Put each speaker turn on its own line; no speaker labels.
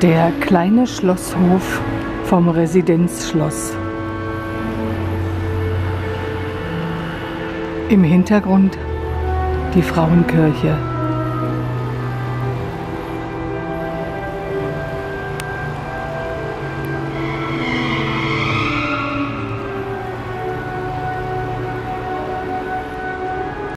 Der kleine Schlosshof vom Residenzschloss. Im Hintergrund die Frauenkirche.